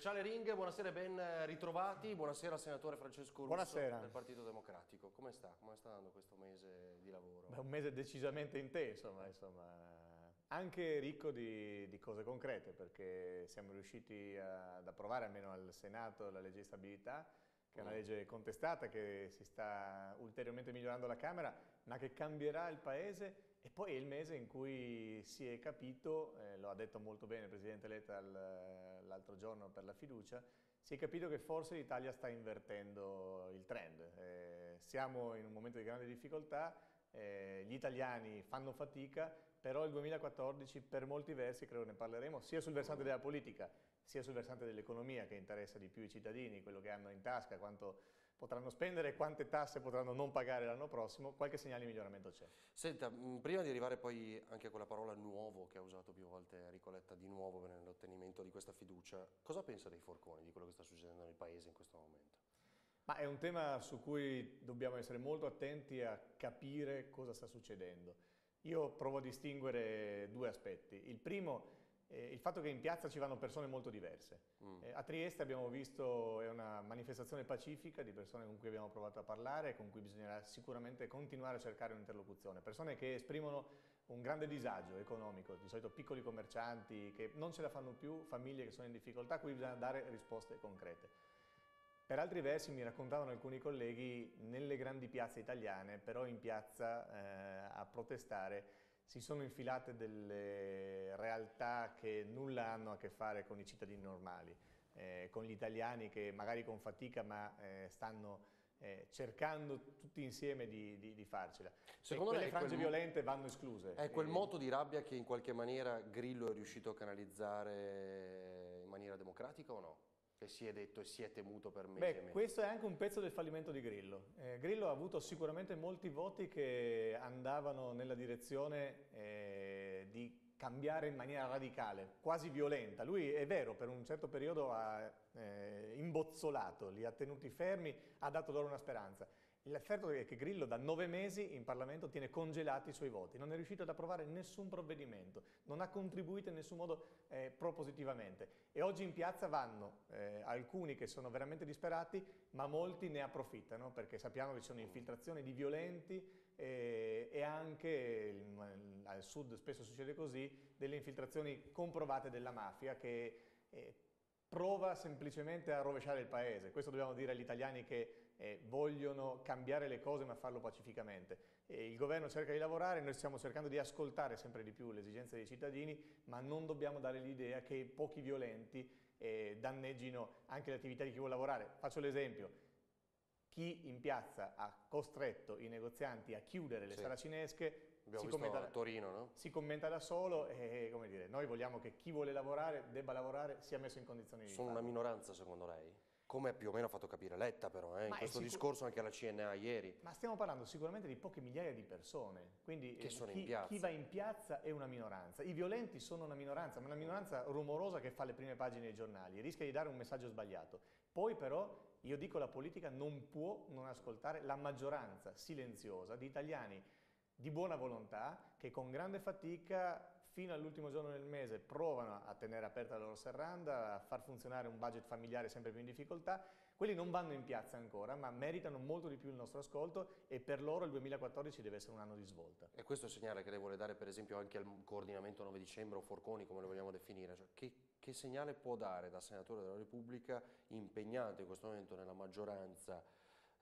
Speciale Ring, buonasera e ben ritrovati. Buonasera al senatore Francesco Russo. Buonasera. Del Partito Democratico. Come sta? Come sta andando questo mese di lavoro? Beh, un mese decisamente intenso, ma insomma anche ricco di cose concrete, perché siamo riusciti ad approvare almeno al Senato la legge di stabilità, che è una legge contestata, che si sta ulteriormente migliorando alla Camera, ma che cambierà il Paese. E poi è il mese in cui si è capito, lo ha detto molto bene il Presidente Letta l'altro giorno per la fiducia, si è capito che forse l'Italia sta invertendo il trend. Siamo in un momento di grande difficoltà, gli italiani fanno fatica, però il 2014 per molti versi, credo ne parleremo, sia sul versante della politica, sia sul versante dell'economia, che interessa di più i cittadini, quello che hanno in tasca, quanto potranno spendere e quante tasse potranno non pagare l'anno prossimo, qualche segnale di miglioramento c'è. Senta, prima di arrivare poi anche a quella parola nuovo che ha usato più volte Enrico Letta di nuovo nell'ottenimento di questa fiducia, cosa pensa dei forconi, di quello che sta succedendo nel Paese in questo momento? Ma è un tema su cui dobbiamo essere molto attenti a capire cosa sta succedendo. Io provo a distinguere due aspetti. Il primo, il fatto che in piazza ci vanno persone molto diverse. A Trieste abbiamo visto è una manifestazione pacifica di persone con cui abbiamo provato a parlare, con cui bisognerà sicuramente continuare a cercare un'interlocuzione. Persone che esprimono un grande disagio economico, di solito piccoli commercianti che non ce la fanno più, famiglie che sono in difficoltà, a cui bisogna dare risposte concrete. Per altri versi mi raccontavano alcuni colleghi, nelle grandi piazze italiane, però in piazza a protestare, si sono infilate delle realtà che nulla hanno a che fare con i cittadini normali, con gli italiani che magari con fatica ma stanno cercando tutti insieme di farcela. Secondo quelle lei frange violente vanno escluse. È quel moto di rabbia che in qualche maniera Grillo è riuscito a canalizzare in maniera democratica o no? Che si è detto e si è temuto per mesi e mesi. Questo è anche un pezzo del fallimento di Grillo. Grillo ha avuto sicuramente molti voti che andavano nella direzione di cambiare in maniera radicale, quasi violenta. Lui, è vero, per un certo periodo ha imbozzolato, li ha tenuti fermi, ha dato loro una speranza. L'effetto è che Grillo da 9 mesi in Parlamento tiene congelati i suoi voti, non è riuscito ad approvare nessun provvedimento, non ha contribuito in nessun modo propositivamente e oggi in piazza vanno alcuni che sono veramente disperati, ma molti ne approfittano perché sappiamo che ci sono infiltrazioni di violenti e anche al sud spesso succede così, delle infiltrazioni comprovate della mafia che prova semplicemente a rovesciare il paese. Questo dobbiamo dire agli italiani che vogliono cambiare le cose ma farlo pacificamente. Il governo cerca di lavorare, noi stiamo cercando di ascoltare sempre di più le esigenze dei cittadini, ma non dobbiamo dare l'idea che pochi violenti danneggino anche le attività di chi vuole lavorare. Faccio l'esempio. Chi in piazza ha costretto i negozianti a chiudere le saracinesche a Torino, no? Si commenta da solo e, come dire, noi vogliamo che chi vuole lavorare, debba lavorare, sia messo in condizioni di farlo. Sono una minoranza secondo lei? Come più o meno ha fatto capire Letta però, in questo discorso anche alla CNA ieri. Ma stiamo parlando sicuramente di poche migliaia di persone, quindi che sono in piazza. Chi va in piazza è una minoranza. I violenti sono una minoranza, ma una minoranza rumorosa che fa le prime pagine dei giornali, rischia di dare un messaggio sbagliato. Poi però, io dico, la politica non può non ascoltare la maggioranza silenziosa di italiani di buona volontà che con grande fatica fino all'ultimo giorno del mese provano a tenere aperta la loro serranda, a far funzionare un budget familiare sempre più in difficoltà. Quelli non vanno in piazza ancora, ma meritano molto di più il nostro ascolto e per loro il 2014 deve essere un anno di svolta. E questo è il segnale che lei vuole dare per esempio anche al coordinamento 9 dicembre o Forconi, come lo vogliamo definire? Cioè, che segnale può dare da senatore della Repubblica impegnato in questo momento nella maggioranza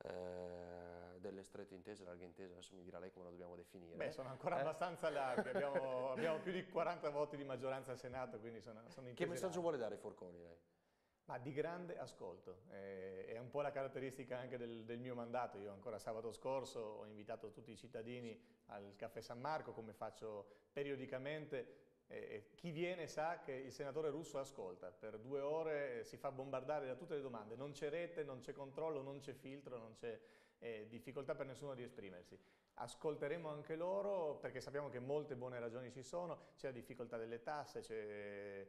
delle strette intese, larghe intese, adesso mi dirà lei come lo dobbiamo definire. Beh, sono ancora abbastanza larghi, abbiamo più di 40 voti di maggioranza al Senato, quindi sono intese. Che messaggio vuole dare Forconi lei? Ma di grande ascolto, è un po' la caratteristica anche del mio mandato. Io ancora sabato scorso ho invitato tutti i cittadini al Caffè San Marco, come faccio periodicamente. Chi viene sa che il senatore Russo ascolta, per 2 ore si fa bombardare da tutte le domande, non c'è rete, non c'è controllo, non c'è filtro, non c'è difficoltà per nessuno di esprimersi. Ascolteremo anche loro perché sappiamo che molte buone ragioni ci sono, c'è la difficoltà delle tasse, c'è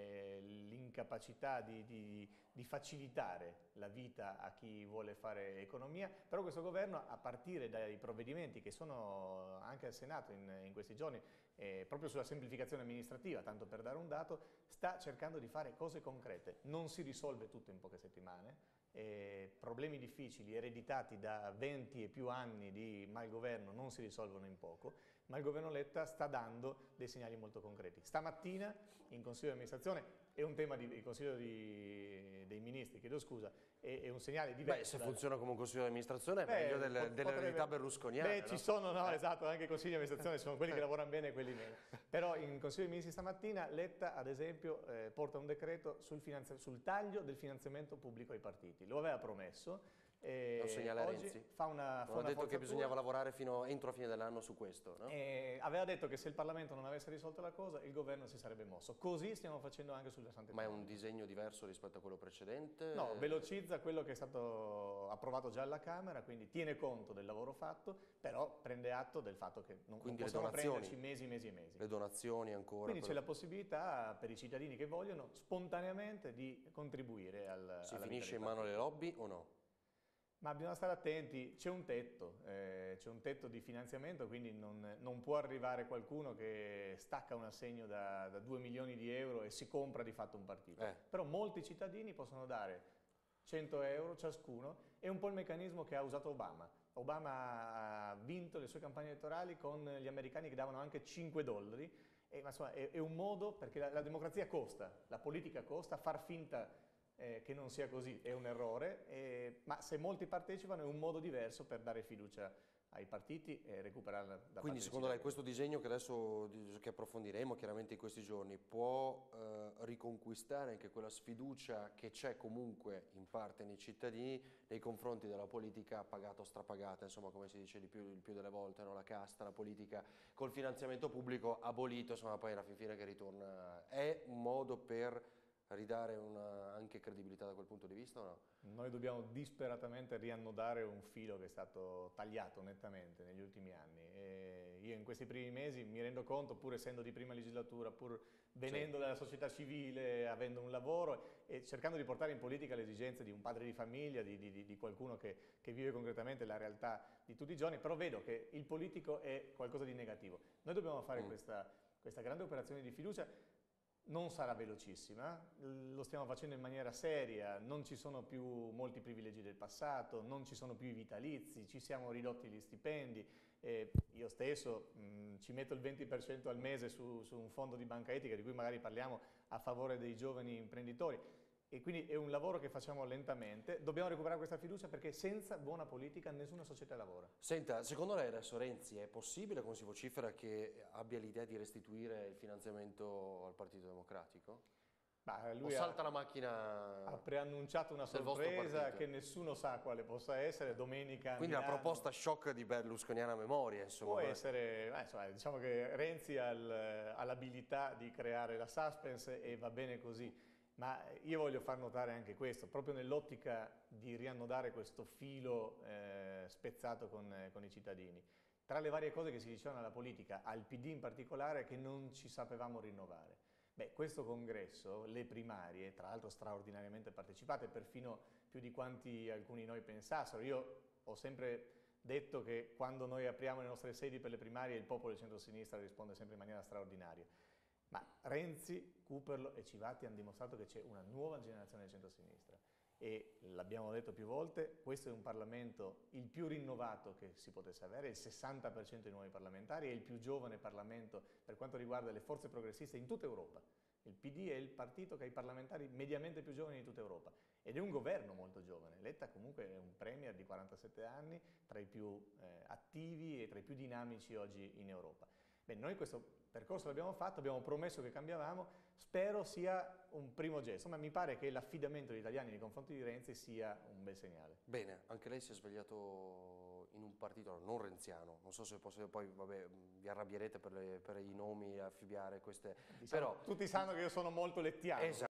l'incapacità di facilitare la vita a chi vuole fare economia, però questo governo, a partire dai provvedimenti che sono anche al Senato in questi giorni, proprio sulla semplificazione amministrativa, tanto per dare un dato, sta cercando di fare cose concrete. Non si risolve tutto in poche settimane, problemi difficili ereditati da 20 e più anni di malgoverno non si risolvono in poco, ma il governo Letta sta dando dei segnali molto concreti. Stamattina in Consiglio di amministrazione, è un tema del Consiglio dei Ministri, chiedo scusa, è un segnale diverso. Beh, se funziona come un Consiglio di amministrazione è meglio dell'eredità berlusconiana. Beh, ci sono, no, esatto, anche i Consigli di amministrazione, ci sono quelli che lavorano bene e quelli meno. Però in Consiglio dei Ministri stamattina Letta, ad esempio, porta un decreto sul taglio del finanziamento pubblico ai partiti. Lo aveva promesso. È un segnale a Renzi? Non ha detto che bisognava lavorare entro fine dell'anno su questo, no? Aveva detto che se il Parlamento non avesse risolto la cosa, il governo si sarebbe mosso. Così stiamo facendo anche sul versante Ma è economico. un disegno diverso rispetto a quello precedente? No, velocizza quello che è stato approvato già alla Camera, quindi tiene conto del lavoro fatto, però prende atto del fatto che non possiamo prenderci mesi e mesi. Le donazioni ancora? Quindi c'è la possibilità per i cittadini che vogliono spontaneamente di contribuire alla Si finisce in mano alle lobby o no? Ma bisogna stare attenti, c'è un tetto di finanziamento, quindi non può arrivare qualcuno che stacca un assegno da 2 milioni di euro e si compra di fatto un partito. Però molti cittadini possono dare 100 euro ciascuno, è un po' il meccanismo che ha usato Obama. Obama ha vinto le sue campagne elettorali con gli americani che davano anche $5, ma insomma è un modo, perché la democrazia costa, la politica costa, far finta che non sia così è un errore, ma se molti partecipano è un modo diverso per dare fiducia ai partiti e recuperarla da parte. Quindi secondo lei questo disegno che approfondiremo chiaramente in questi giorni può riconquistare anche quella sfiducia che c'è comunque in parte nei cittadini nei confronti della politica pagata o strapagata, insomma come si dice il più delle volte, no? La casta, la politica col finanziamento pubblico abolito, insomma poi alla fin fine che ritorna. È un modo per ridare anche credibilità da quel punto di vista o no? Noi dobbiamo disperatamente riannodare un filo che è stato tagliato nettamente negli ultimi anni. E io in questi primi mesi mi rendo conto, pur essendo di prima legislatura, pur venendo dalla società civile, avendo un lavoro e cercando di portare in politica le esigenze di un padre di famiglia, di qualcuno che vive concretamente la realtà di tutti i giorni, però vedo che il politico è qualcosa di negativo. Noi dobbiamo fare questa grande operazione di fiducia. Non sarà velocissima, lo stiamo facendo in maniera seria, non ci sono più molti privilegi del passato, non ci sono più i vitalizi, ci siamo ridotti gli stipendi, io stesso ci metto il 20% al mese su un fondo di banca etica di cui magari parliamo a favore dei giovani imprenditori e quindi è un lavoro che facciamo lentamente, dobbiamo recuperare questa fiducia perché senza buona politica nessuna società lavora. Senta, secondo lei adesso Renzi è possibile, come si vocifera, che abbia l'idea di restituire il finanziamento al Partito Democratico? Lui salta la macchina? Ha preannunciato una sorpresa che nessuno sa quale possa essere domenica. Quindi la proposta shock di berlusconiana memoria, insomma. Può essere, diciamo che Renzi ha l'abilità di creare la suspense e va bene così. Ma io voglio far notare anche questo, proprio nell'ottica di riannodare questo filo spezzato con i cittadini. Tra le varie cose che si dicevano alla politica, al PD in particolare, che non ci sapevamo rinnovare. Beh, questo congresso, le primarie, tra l'altro straordinariamente partecipate, perfino più di quanti alcuni di noi pensassero. Io ho sempre detto che quando noi apriamo le nostre sedi per le primarie il popolo del centro-sinistra risponde sempre in maniera straordinaria. Ma Renzi, Cooperlo e Civati hanno dimostrato che c'è una nuova generazione del centro-sinistra e l'abbiamo detto più volte, questo è un Parlamento il più rinnovato che si potesse avere, il 60% di nuovi parlamentari, è il più giovane Parlamento per quanto riguarda le forze progressiste in tutta Europa. Il PD è il partito che ha i parlamentari mediamente più giovani di tutta Europa ed è un governo molto giovane. Letta comunque è un premier di 47 anni, tra i più attivi e tra i più dinamici oggi in Europa. Beh, noi questo percorso l'abbiamo fatto, abbiamo promesso che cambiavamo, spero sia un primo gesto, ma mi pare che l'affidamento degli italiani nei confronti di Renzi sia un bel segnale. Bene, anche lei si è svegliato in un partito non renziano, non so se poi vi arrabbierete per i nomi, affibbiare queste... Diciamo, però tutti sanno che io sono molto lettiano. Esatto.